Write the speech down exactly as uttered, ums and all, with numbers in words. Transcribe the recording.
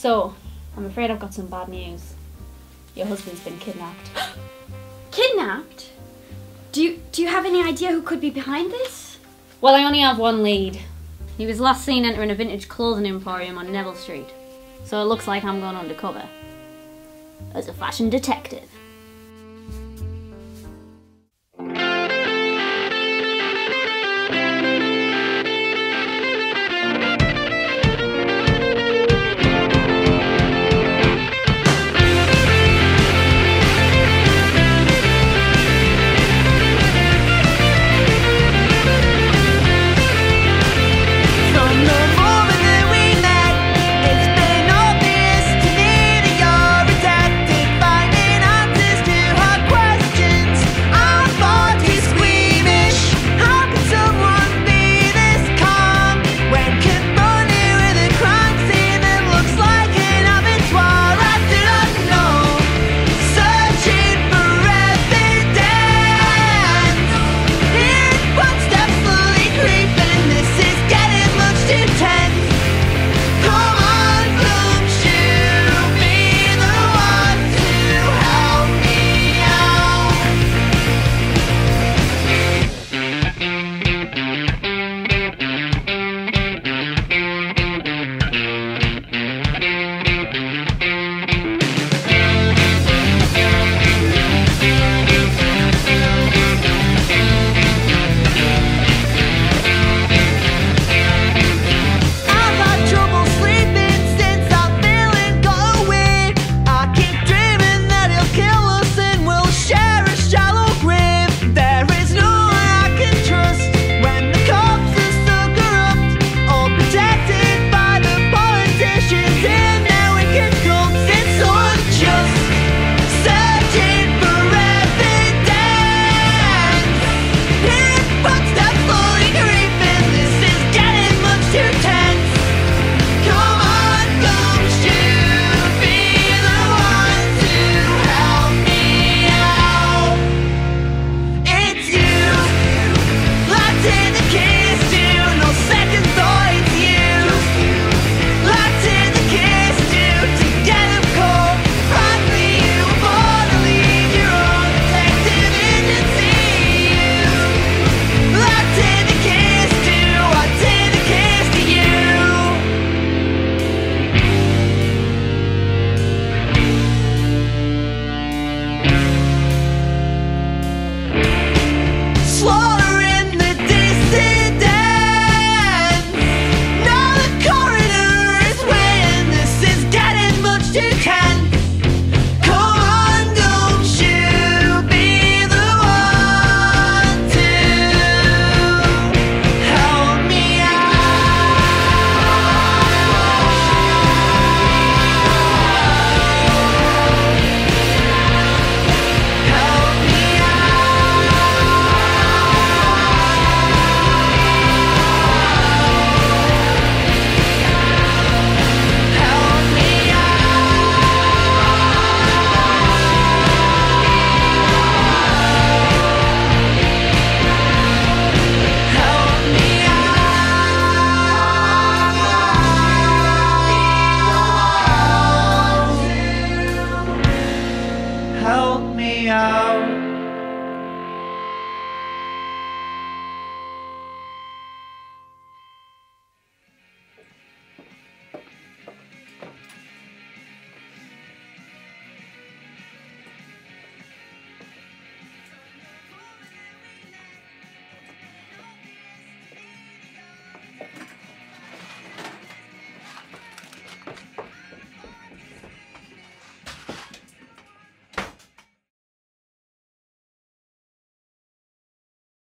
So, I'm afraid I've got some bad news. Your husband's been kidnapped. Kidnapped? Do you, do you have any idea who could be behind this? Well, I only have one lead. He was last seen entering a vintage clothing emporium on Neville Street. So it looks like I'm going undercover as a fashion detective.